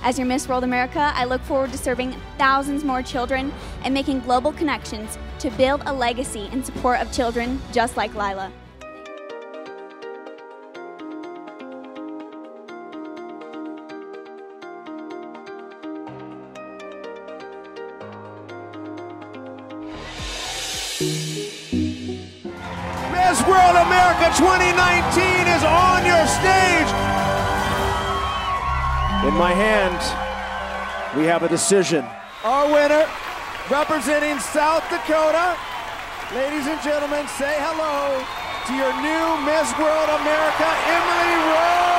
As your Miss World America, I look forward to serving thousands more children and making global connections to build a legacy in support of children just like Lila. Miss World America 2019 is on your stage. In my hand, we have a decision. Our winner, representing South Dakota, ladies and gentlemen, say hello to your new Miss World America, Emily Rose.